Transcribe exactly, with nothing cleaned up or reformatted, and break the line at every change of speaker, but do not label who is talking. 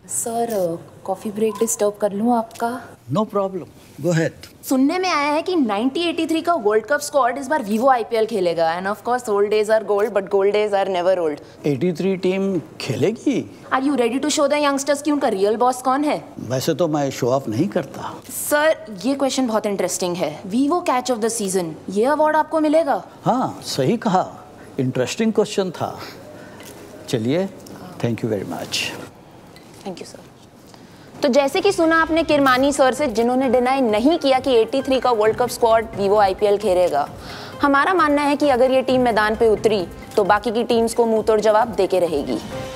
Sir coffee break disturb कर लूँ आपका?
No problem, go ahead.
सुनने में आया है कि नाइनटीन एटी थ्री का वर्ल्ड कप स्क्वाड इस बार वीवो आईपीएल खेलेगा and of course old days are gold but gold days are never old.
तिरासी टीम खेलेगी?
Are you ready to show the youngsters कि उनका रियल बॉस कौन है?
वैसे तो मैं शो ऑफ नहीं करता।
सर ये क्वेश्चन बहुत इंटरेस्टिंग है। Vivo catch of the season, ये अवार्ड आपको मिलेगा?
हाँ सही कहा, इंटरेस्टिंग क्वेश्चन था। चलिए, thank you very much.
Thank you sir. तो जैसे कि सुना आपने किरमानी सर से, जिन्होंने डिनाई नहीं किया कि तिरासी का world cup squad Vivo IPL खेलेगा। हमारा मानना है कि अगर ये टीम मैदान पे उतरी तो बाकी की टीम्स को मुंह तोड़ जवाब देके रहेगी।